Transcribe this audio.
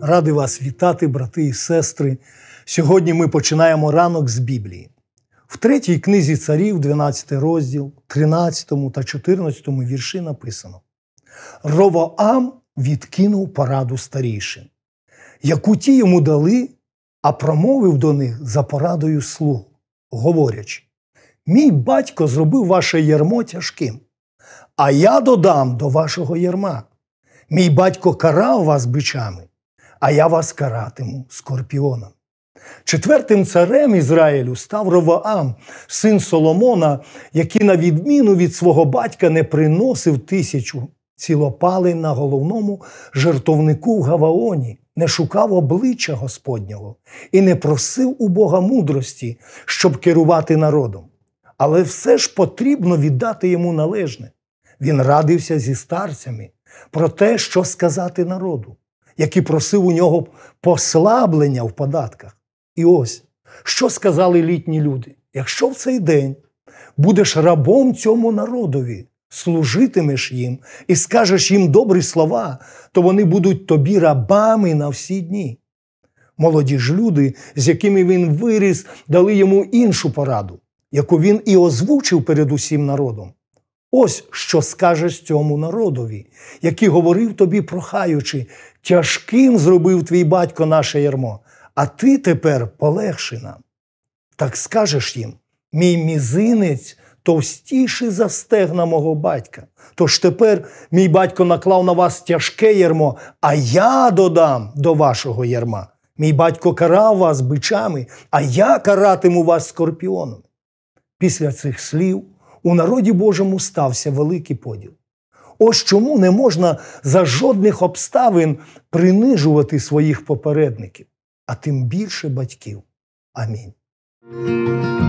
Радий вас вітати, брати і сестри. Сьогодні ми починаємо ранок з Біблії. В 3 книзі царів, 12 розділ, 13 та 14 вірші написано: «Ровоам відкинув пораду старішин, яку ті йому дали, а промовив до них за порадою слуг, говорячи: мій батько зробив ваше ярмо тяжким, а я додам до вашого ярма. Мій батько карав вас бичами, а я вас каратиму скорпіоном». 4-тим царем Ізраїлю став Ровоам, син Соломона, який на відміну від свого батька не приносив 1000 цілопалень на головному жертовнику в Гаваоні, не шукав обличчя Господнього і не просив у Бога мудрості, щоб керувати народом. Але все ж потрібно віддати йому належне. Він радився зі старцями про те, що сказати народу, який просив у нього послаблення в податках. І ось, що сказали літні люди: якщо в цей день будеш рабом цьому народові, служитимеш їм і скажеш їм добрі слова, то вони будуть тобі рабами на всі дні. Молоді ж люди, з якими він виріс, дали йому іншу пораду, яку він і озвучив перед усім народом. Ось що скажеш цьому народові, який говорив тобі, прохаючи: тяжким зробив твій батько наше ярмо, а ти тепер полегши нам. Так скажеш їм: мій мізинець товстіший за стегна мого батька. Тож тепер мій батько наклав на вас тяжке ярмо, а я додам до вашого ярма. Мій батько карав вас бичами, а я каратиму вас скорпіоном. Після цих слів у народі Божому стався великий поділ. Ось чому не можна за жодних обставин принижувати своїх попередників, а тим більше батьків. Амінь.